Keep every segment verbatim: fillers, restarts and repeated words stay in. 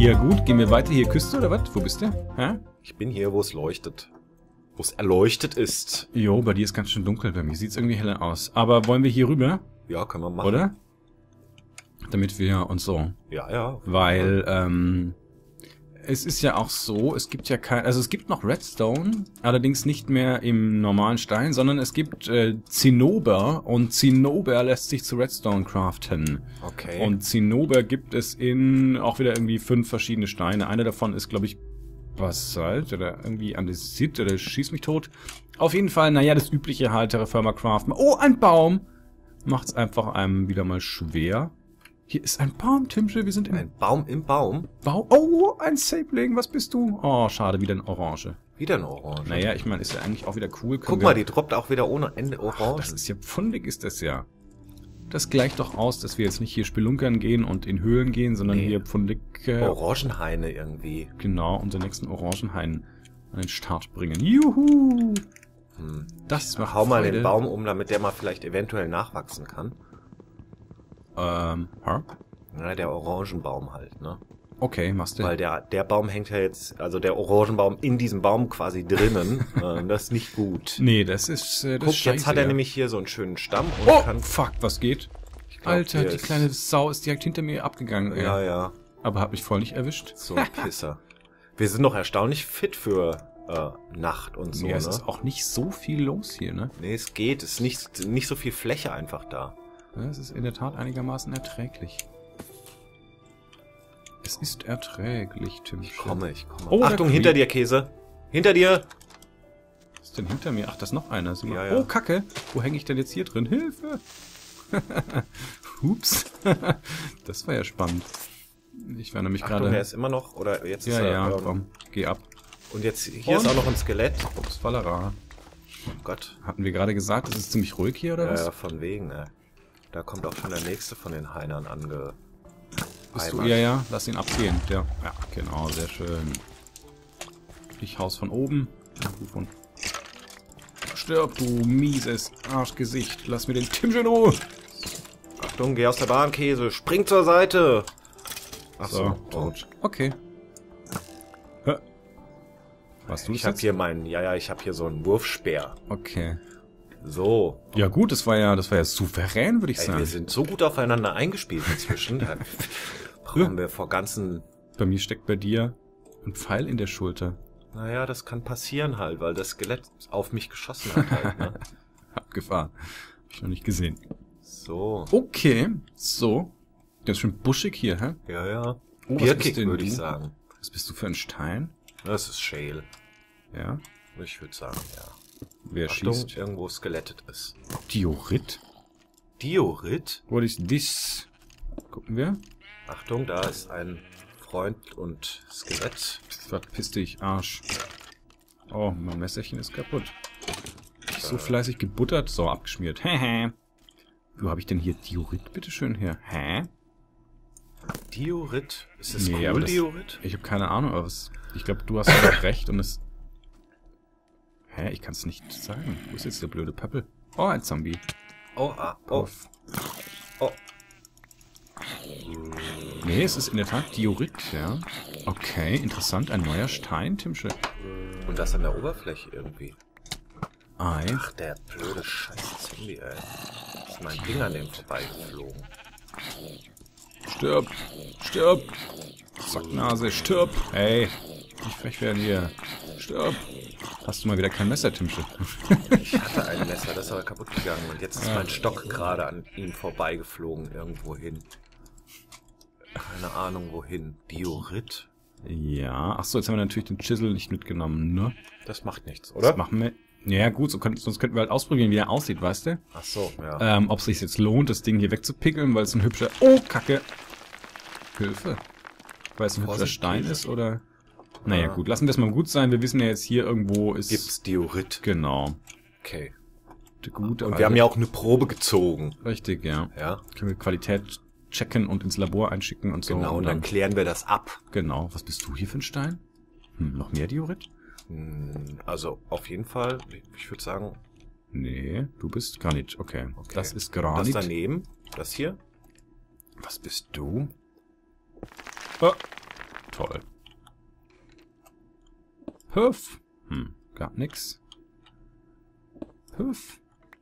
Ja gut, gehen wir weiter hier Küste oder was? Wo bist du? Hä? Ich bin hier, wo es leuchtet. Wo es erleuchtet ist. Jo, bei dir ist ganz schön dunkel. Bei mir sieht es irgendwie heller aus. Aber wollen wir hier rüber? Ja, können wir machen. Oder? Damit wir uns so... Ja, ja. Weil, ähm... es ist ja auch so, es gibt ja kein... Also es gibt noch Redstone, allerdings nicht mehr im normalen Stein, sondern es gibt äh, Zinnober und Zinnober lässt sich zu Redstone craften. Okay. Und Zinnober gibt es in auch wieder irgendwie fünf verschiedene Steine. Einer davon ist, glaube ich, Basalt oder irgendwie Andesit oder Schieß mich tot. Auf jeden Fall, naja, das übliche halt, Terraformer craften. Oh, ein Baum! Macht's einfach einem wieder mal schwer. Hier ist ein Baum, Timsche, wir sind im... Ein Baum im Baum? Baum? Oh, ein Sapling, was bist du? Oh, schade, wieder ein Orange. Wieder ein Orange. Naja, ich meine, ist ja eigentlich auch wieder cool. Guck mal, die droppt auch wieder ohne Ende Orange. Ach, das ist ja pfundig, ist das ja. Das gleicht doch aus, dass wir jetzt nicht hier spelunkern gehen und in Höhlen gehen, sondern Nee. hier pfundig... Äh, Orangenhaine irgendwie. Genau, unseren nächsten Orangenhain an den Start bringen. Juhu! Hm. Das macht Hau mal Freude. den Baum um, damit der mal vielleicht eventuell nachwachsen kann. Ähm, hä? Na, der Orangenbaum halt, ne? Okay, machst du. Weil der, der Baum hängt ja jetzt, also der Orangenbaum in diesem Baum quasi drinnen. äh, das ist nicht gut. Nee, das ist äh, das Guck, ist jetzt hat scheiße, er ja. nämlich hier so einen schönen Stamm und Oh, kann... fuck, was geht? Ich glaub, Alter, hier die ist- kleine Sau ist direkt hinter mir abgegangen. Ey. Ja, ja. Aber hat mich voll nicht erwischt. So ein Pisser. Wir sind noch erstaunlich fit für äh, Nacht und so, Ja, ne? es ist auch nicht so viel los hier, ne? Nee, es geht. Es ist nicht, nicht so viel Fläche einfach da. Ja, es ist in der Tat einigermaßen erträglich. Es ist erträglich, Tim. Ich komme, ich komme. Oh, Achtung, der hinter Creep. dir, Käse. Hinter dir! Was ist denn hinter mir? Ach, da ist noch einer. Ist immer... Ja, ja. Oh, Kacke. Wo hänge ich denn jetzt hier drin? Hilfe! Hups. Das war ja spannend. Ich war nämlich Achtung, gerade... der ist immer noch, oder jetzt Ja, ist er, ja, ähm, komm. Geh ab. Und jetzt, hier Und? ist auch noch ein Skelett. Ups, Fallera. Oh Gott. Hatten wir gerade gesagt, es ist ziemlich ruhig hier, oder Ja, was? ja, von wegen, ne? Da kommt auch schon der nächste von den Heinern ange... Bist du, Eimert. ja, ja, lass ihn abgehen. Der, ja, genau, sehr schön. Ich haus von oben. Ja, du von... Stirb, du mieses Arschgesicht. Lass mir den Tim in Ruhe. Achtung, geh aus der Bahn, Käse. Spring zur Seite! Ach so, So, tot. Okay. Hä? Was du Ich hab hier meinen, ja, ja, ich hab hier so einen Wurfspeer. Okay. So. Ja gut, das war ja, das war ja souverän, würde ich Ey, sagen. wir sind so gut aufeinander eingespielt inzwischen. Da brauchen wir vor ganzen... Bei mir steckt bei dir ein Pfeil in der Schulter. Naja, das kann passieren halt, weil das Skelett auf mich geschossen hat halt, ne? Abgefahren. Hab ich noch nicht gesehen. So. Okay, so. Ganz schön buschig hier, hä? Ja, ja. Oh, was bist Birkig, denn würde du? ich sagen. Was bist du für ein Stein? Das ist Shale. Ja. Ich würde sagen, ja. Wer Achtung, schießt? irgendwo skelettet ist. Diorit? Diorit? What is this? Gucken wir. Achtung, da ist ein Freund und Skelett. Verpiss dich, Arsch. Oh, mein Messerchen ist kaputt. So fleißig gebuttert. So, abgeschmiert. Hehe. Wo habe ich denn hier Diorit, bitteschön, her? Hä? Diorit? Ist es Nee, aber cool, das- Diorit? Ich habe keine Ahnung, aber was... Ich glaube, du hast ja recht und es... Hä? Ich kann es nicht sagen. Wo ist jetzt der blöde Pappel? Oh, ein Zombie. Oh, ah, oh, Auf. oh. Nee, es ist in der Tat Diorit, ja. Okay, interessant. Ein neuer Stein, Timsche. Und das an der Oberfläche irgendwie. Ei. Ach, der blöde scheiß Zombie, ey. Ist mein Ding an dem vorbeigeflogen. Stirb! Stirb! Sacknase, stirb! Ey, nicht frech werden hier. Stirb! Hast du mal wieder kein Messer, Timsche? Ich hatte ein Messer, das ist aber kaputt gegangen. Und jetzt ist mein Stock gerade an ihm vorbeigeflogen irgendwo hin. Keine Ahnung wohin. Diorit? Ja, ach so, jetzt haben wir natürlich den Chisel nicht mitgenommen, ne? Das macht nichts, Das oder? machen wir... Ja gut, so könnt, sonst könnten wir halt ausprobieren, wie er aussieht, weißt du? Ach so, ja. Ähm, ob es sich jetzt lohnt, das Ding hier wegzupickeln, weil es ein hübscher... Oh, Kacke! Hilfe. Weil es ein hübscher Vorsicht, Stein Käse. ist, oder... Naja, Ah. gut, lassen wir es mal gut sein. Wir wissen ja jetzt hier irgendwo ist... Gibt's Diorit? Genau. Okay. Gut, Und wir haben ja auch eine Probe gezogen. Richtig, ja. Ja, Können wir Qualität checken und ins Labor einschicken und so. genau. Und dann klären wir das ab. Genau. Was bist du hier für ein Stein? Hm, noch mehr Diorit? Hm, Also auf jeden Fall, ich würde sagen, Nee, du bist Granit. Okay. Okay. Das ist das Granit. daneben, das hier. Was bist du? Oh. toll. Hüff. Hm, gab nix. Hüff.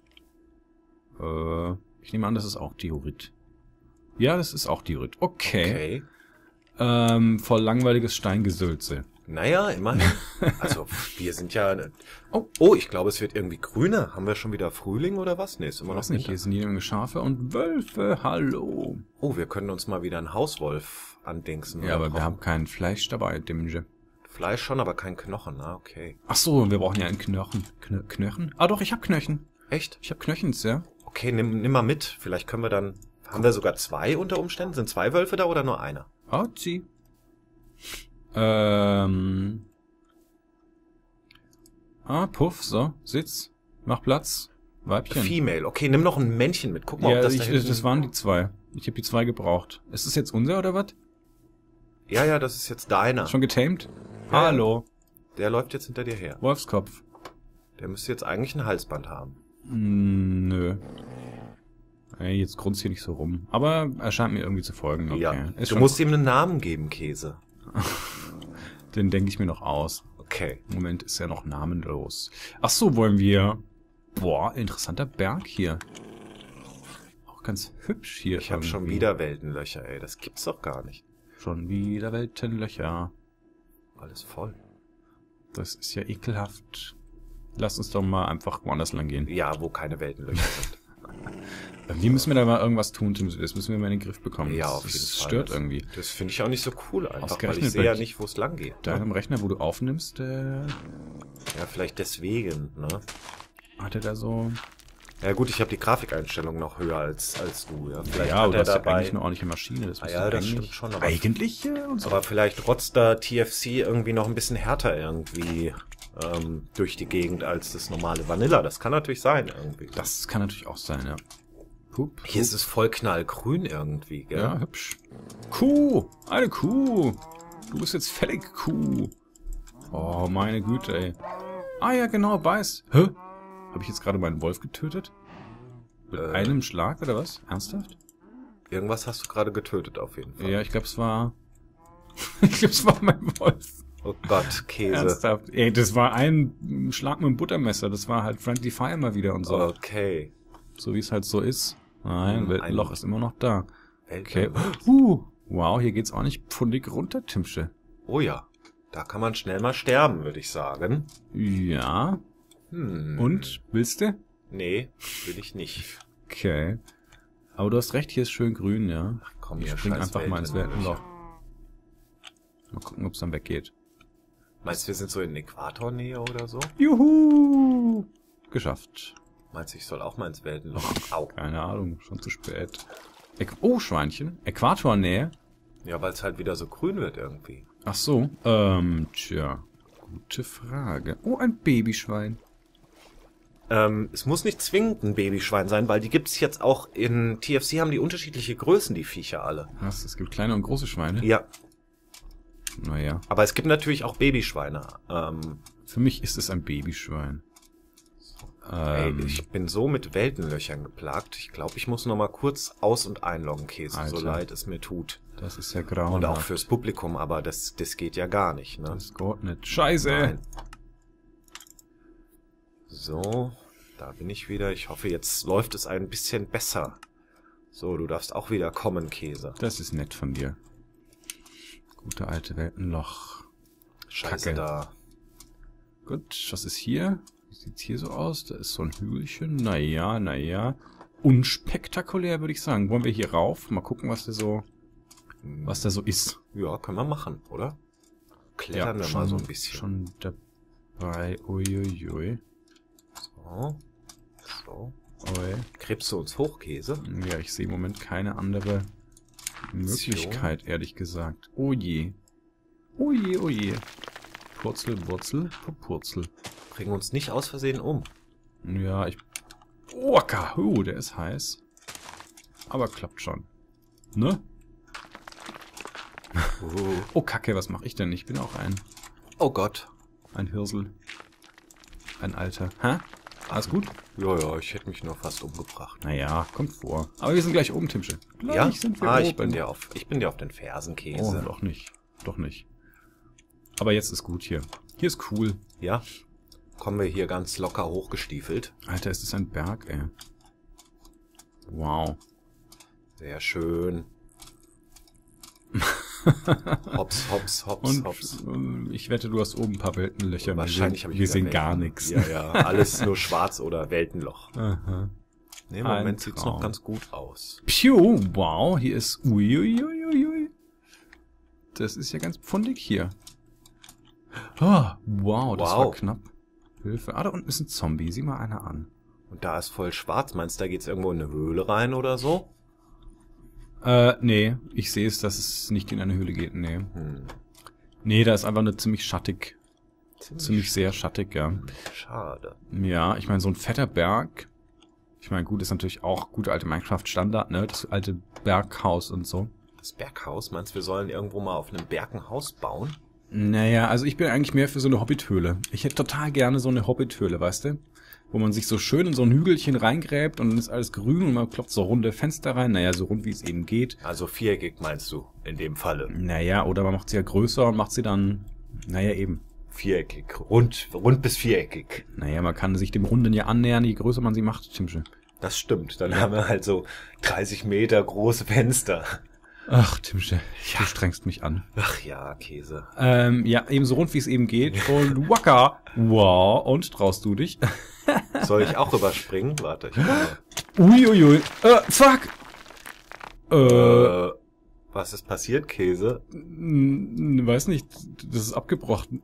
Äh, ich nehme an, das ist auch Diorit. Ja, das ist auch Diorit. Okay. Okay. Ähm, voll langweiliges Steingesülze. Naja, immerhin. Also, wir sind ja... Oh, oh, ich glaube, es wird irgendwie grüner. Haben wir schon wieder Frühling oder was? Nee, ist immer Ich noch weiß nicht, Winter. hier sind jede Menge Schafe und Wölfe. Hallo. Oh, wir können uns mal wieder einen Hauswolf andingsen. Ja, oder aber wir brauchen- haben kein Fleisch dabei, Dimge. Fleisch schon, aber kein Knochen. Ah, okay. Ach so, wir brauchen ja einen Knochen. Kn Knochen? Ah doch, ich hab Knöchen. Echt? Ich hab Knöchens, ja. Okay, nimm, nimm mal mit. Vielleicht können wir dann... Haben wir sogar zwei unter Umständen? Sind zwei Wölfe da oder nur einer? Ah, zieh. Ähm... Ah, Puff, so, sitz, mach Platz, Weibchen. Female. Okay, nimm noch ein Männchen mit. Guck mal, Ja, ob das ich, da hinten... das waren die zwei. Ich habe die zwei gebraucht. Ist das jetzt unser oder was? Ja, ja, das ist jetzt deiner. Schon getamed? Ja. Hallo, Der läuft jetzt hinter dir her. Wolfskopf. Der müsste jetzt eigentlich ein Halsband haben. Hm, nö. Ey, jetzt grunzt hier nicht so rum. Aber er scheint mir irgendwie zu folgen. Okay. Ja. Ist Du schon, musst ihm einen Namen geben, Käse. den denke ich mir noch aus. Okay. Im Moment ist er noch namenlos. Ach so, wollen wir... Boah, interessanter Berg hier. Auch ganz hübsch hier. Ich habe schon irgendwie. wieder Weltenlöcher, ey. Das gibt's doch gar nicht. Schon wieder Weltenlöcher. Alles voll. Das ist ja ekelhaft. Lass uns doch mal einfach woanders lang gehen. Ja, wo keine Weltenlöcher sind. Irgendwie müssen wir da mal irgendwas tun, Tim. Das müssen wir mal in den Griff bekommen. Ja, das, auf jeden das Fall. stört Das- irgendwie. Das finde ich auch nicht so cool einfach, weil Ausgerechnet ich sehe ja bei nicht, wo es lang geht. Deinem Rechner, wo du aufnimmst, äh, Ja, vielleicht deswegen, ne? hat er da so... Ja gut, ich habe die Grafikeinstellung noch höher als, als du, ja. Vielleicht ja, hat aber du er hast ja dabei... eigentlich eine ordentliche Maschine. Das Ah müsste ja, das eigentlich- stimmt schon, aber- Eigentlich äh, und so. Aber vielleicht rotzt da T F C irgendwie noch ein bisschen härter irgendwie ähm, durch die Gegend als das normale Vanilla. Das kann natürlich sein irgendwie. Das kann natürlich auch sein, ja. Pup, Hier ist es voll knallgrün irgendwie, gell? Ja, hübsch. Kuh! Eine Kuh! Du bist jetzt fällig, Kuh. Oh, meine Güte, ey. Ah ja, genau, beiß. Hä? Habe ich jetzt gerade meinen Wolf getötet? Mit Äh. einem Schlag, oder was? Ernsthaft? Irgendwas hast du gerade getötet auf jeden Fall. Ja, ich glaube, es war... ich glaube, es war mein Wolf. Oh Gott, Käse. Ernsthaft. Ey, das war ein Schlag mit dem Buttermesser. Das war halt Friendly Fire mal wieder und so. Okay. So wie es halt so ist. Nein, Hm, Weltenloch ein- ist immer noch da. Okay. Weltenloch. Uh, wow, hier geht's auch nicht pfundig runter, Timsche. Oh ja. Da kann man schnell mal sterben, würde ich sagen. Ja. Hm. Und? Willst du? Nee, will ich nicht. Okay. Aber du hast recht, hier ist schön grün, ja. Komm, Ich hier, spring scheiß einfach mal ins Weltenlöcher. Weltenloch. Mal gucken, ob es dann weggeht. Meinst du, wir sind so in Äquatornähe oder so? Juhu! Geschafft. Meinst du, ich soll auch mal ins Weltenloch? Au. Keine Ahnung, schon zu spät. Äqu oh, Schweinchen. Äquatornähe? Ja, weil es halt wieder so grün wird irgendwie. Ach so. Ähm, tja. Gute Frage. Oh, ein Babyschwein. Ähm, es muss nicht zwingend ein Babyschwein sein, weil die gibt's jetzt auch in T F C haben die unterschiedliche Größen, die Viecher alle. Was? Es gibt kleine und große Schweine? Ja, Naja. aber es gibt natürlich auch Babyschweine. Ähm, Für mich ist es ein Babyschwein. ey, Ähm, ich bin so mit Weltenlöchern geplagt. Ich glaube, ich muss noch mal kurz aus- und einloggen, Käse, so Alter. leid es mir tut. das ist ja Und grauenhaft. auch fürs Publikum, aber das, das geht ja gar nicht, ne? Das geht nicht. Scheiße! Nein. So, da bin ich wieder. Ich hoffe, jetzt läuft es ein bisschen besser. So, du darfst auch wieder kommen, Käse. Das ist nett von dir. Gute alte Weltenloch. Scheiße Kacke. da. Gut, was ist hier? Wie sieht's hier so aus? Da ist so ein Hügelchen. Naja, naja. Unspektakulär, würde ich sagen. Wollen wir hier rauf? Mal gucken, was da so, was da so ist. Ja, können wir machen, oder? Klettern wir mal so ein bisschen. Schon dabei. Uiuiui. So. So. Ui. Krebst du uns hoch, Käse? Ja, ich sehe im Moment keine andere Möglichkeit, ehrlich gesagt. Oh je. Oh je, oh je. Purzel, Wurzel, Purzel. Bring uns nicht aus Versehen um. Ja, ich... Oh, Kahu, der ist heiß. Aber klappt schon. Ne? Uh. Oh, Kacke, was mache ich denn? Ich bin auch ein, Oh Gott. ein Hirsel. Ein Alter. Hä? Alles gut? Ja, ja, ich hätte mich nur fast umgebracht. Naja, kommt vor. Aber wir sind gleich oben, Timsche. Gleich Ja? sind wir ah, oben. ich bin dir auf, ich bin dir auf den Fersen, Oh, Käse. doch nicht. Doch nicht. Aber jetzt ist gut hier. Hier ist cool. Ja. Kommen wir hier ganz locker hochgestiefelt. Alter, ist das ein Berg, ey. Wow. Sehr schön. Hops, hops, hops, Und hops. äh, ich wette, du hast oben ein paar Weltenlöcher. Wahrscheinlich habe ich Wir wieder sehen Welten. gar nichts. Ja, ja. Alles nur schwarz oder Weltenloch. Aha. Nee, im Ein Moment sieht's Traum. noch ganz gut aus. Piu, wow, hier ist... Uiuiuiui. Das ist ja ganz pfundig hier. Oh, wow, das Wow. war knapp. Hilfe. Ah, da unten ist ein Zombie. Sieh mal einer an. Und da ist voll schwarz. Meinst du, da geht's irgendwo in eine Höhle rein oder so? Äh, nee. Ich sehe es, dass es nicht in eine Höhle geht. Nee. Hm. Nee, da ist einfach eine ziemlich schattig. Ziemlich, Ziemlich sehr schattig, ja. schade. Ja, ich meine, so ein fetter Berg. Ich meine, gut, ist natürlich auch gute alte Minecraft-Standard, ne? Das alte Berghaus und so. Das Berghaus, meinst du, wir sollen irgendwo mal auf einem Berg ein Haus bauen? Naja, also ich bin eigentlich mehr für so eine Hobbithöhle. Ich hätte total gerne so eine Hobbithöhle, weißt du? Wo man sich so schön in so ein Hügelchen reingräbt und dann ist alles grün und man klopft so runde Fenster rein. Naja, so rund wie es eben geht. Also viereckig meinst du, in dem Falle. Naja, oder man macht sie ja größer und macht sie dann, naja eben. Viereckig, rund, rund bis viereckig. Naja, man kann sich dem Runden ja annähern, je größer man sie macht, Timsche. Das stimmt, dann haben wir halt so dreißig Meter große Fenster. Ach, Timsche, du strengst mich an. Ach ja, Käse. Ähm, ja, eben so rund wie es eben geht. Und waka. Wow, und traust du dich? Soll ich auch rüberspringen? Warte, ich komme. Uiuiui. Äh, fuck. Äh, Äh, was ist passiert, Käse? n- weiß nicht, das ist abgebrochen.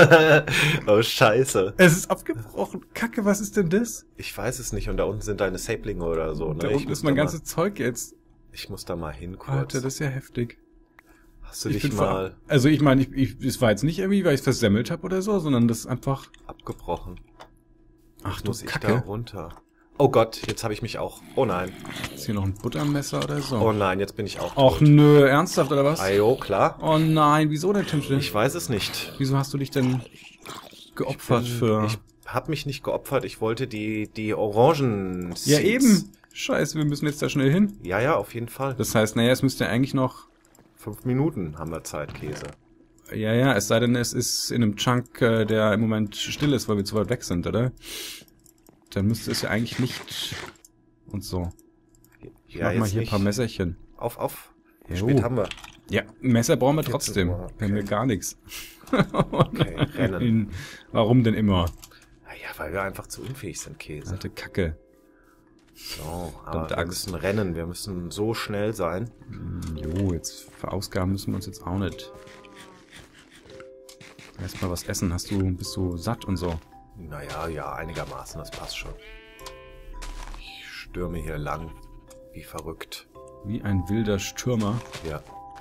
Oh, scheiße. Es ist abgebrochen. Kacke, was ist denn das? Ich weiß es nicht und da unten sind deine Saplinge oder so, ne? Da ich unten muss ist mein da ganzes mal, Zeug jetzt. Ich muss da mal hin kurz. Alter, das ist ja heftig. Hast du Ich dich bin mal ver- Also ich meine, ich, ich, es war jetzt nicht irgendwie, weil ich es versemmelt habe oder so, sondern das ist einfach... abgebrochen? Ach du Muss ich da Kacke. runter? Oh Gott, jetzt habe ich mich auch... Oh nein. Ist hier noch ein Buttermesser oder so? Oh nein, jetzt bin ich auch Och tot. nö, ernsthaft oder was? Ajo, klar. Oh nein, wieso denn, Timsche? Ich weiß es nicht. Wieso hast du dich denn geopfert für... Ich habe mich nicht geopfert, ich wollte die, die Orangen... Ja Seeds. eben. Scheiße, wir müssen jetzt da schnell hin. Ja, ja, auf jeden Fall. Das heißt, naja, es müsste eigentlich noch... Fünf Minuten haben wir Zeit, Käse. Ja, ja, es sei denn, es ist in einem Chunk, äh, der im Moment still ist, weil wir zu weit weg sind, oder? Dann müsste es ja eigentlich nicht... Und so. Ich Ja, mach mal jetzt hier ein nicht. paar Messerchen. Auf, auf. Wie Jo. spät haben wir? Ja, Messer brauchen wir vierzehn trotzdem. Uhr, Wir haben ja gar nichts. Okay, rennen. Warum denn immer? Naja, weil wir einfach zu unfähig sind, Käse. Alte Kacke. So, aber Verdammte wir Axt. müssen rennen, wir müssen so schnell sein. Jo, jetzt verausgaben müssen wir uns jetzt auch nicht. Erstmal was essen. Hast du, bist du satt und so? Naja, ja, einigermaßen, das passt schon. Ich stürme hier lang, wie verrückt. Wie ein wilder Stürmer. Ja.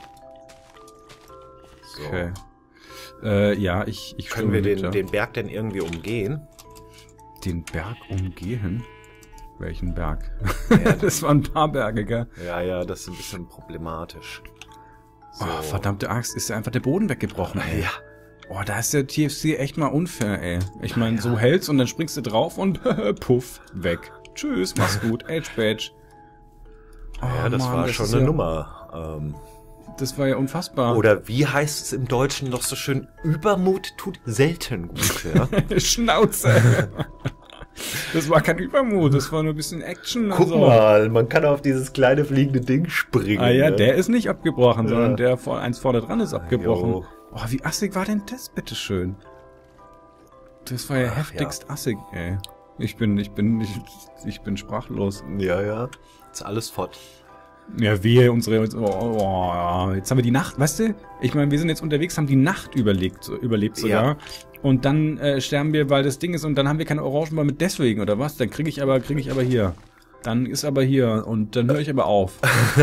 So. Okay. Äh, ja, ich, ich Können wir stürme den, mit, ja. den Berg denn irgendwie umgehen? den Berg umgehen? Welchen Berg? Ja, Das waren ein paar Berge, gell? ja, ja, das ist ein bisschen problematisch. So. Oh, verdammte Axt, ist ja einfach der Boden weggebrochen, ey. Ja. Oh, da ist der T F C echt mal unfair, ey. Ich meine, Ja. so hältst und dann springst du drauf und puff, weg. Tschüss, mach's gut, Edge Badge. Oh, Ja, das Mann, war das schon ist eine ja, Nummer. Ähm, Das war ja unfassbar. oder wie heißt es im Deutschen noch so schön? Übermut tut selten gut, ja? Schnauze. Das war kein Übermut, das war nur ein bisschen Action. Guck also. mal, man kann auf dieses kleine fliegende Ding springen. Ah ja, ne? der ist nicht abgebrochen, Ja. sondern der vor, eins vorne dran ist abgebrochen. Jo. Oh, wie assig war denn das, bitteschön? Das war ja Ach, heftigst assig, ey. Ich bin, ich bin, ich, ich bin sprachlos. Ja, ja. Ist alles fort. Ja, wir, unsere, oh, oh, jetzt haben wir die Nacht, weißt du? Ich meine, wir sind jetzt unterwegs, haben die Nacht überlebt, überlebt sogar. Ja. Und dann äh, sterben wir, weil das Ding ist, und dann haben wir keine Orangenbäume deswegen, oder was? Dann kriege ich aber, kriege ich aber hier. Dann ist aber hier, und dann höre ich aber auf.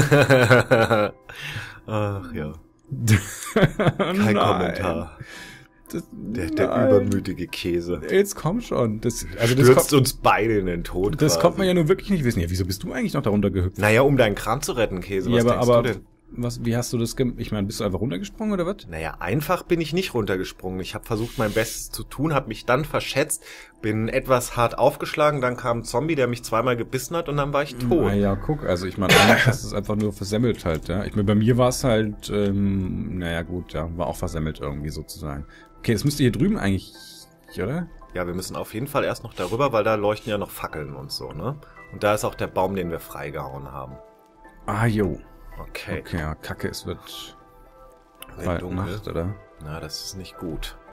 Ach ja. Kein Kein Kommentar. Das, Der, der nein. übermütige Käse. Jetzt komm schon. Das, also das, Stürzt kommt, uns beide in den Tod. das quasi. kommt man ja nur wirklich nicht wissen. Ja, wieso bist du eigentlich noch darunter gehüpft? Naja, um deinen Kram zu retten, Käse. Ja, Was aber, denkst aber du denn? Was, wie hast du das gemacht? Ich meine, bist du einfach runtergesprungen oder was? Naja, einfach bin ich nicht runtergesprungen. Ich habe versucht, mein Bestes zu tun, habe mich dann verschätzt, bin etwas hart aufgeschlagen, dann kam ein Zombie, der mich zweimal gebissen hat und dann war ich tot. Na ja, guck, also ich meine, eigentlich hast du es einfach nur versemmelt halt, ja. Ich meine, bei mir war es halt, ähm, naja gut, ja, war auch versemmelt irgendwie sozusagen. Okay, das müsste hier drüben eigentlich, oder? Ja, wir müssen auf jeden Fall erst noch darüber, weil da leuchten ja noch Fackeln und so, ne? Und da ist auch der Baum, den wir freigehauen haben. Ah, jo. Okay. Okay, ja, kacke, es wird Wird bald dunkel. Nacht, oder? Na, das ist nicht gut.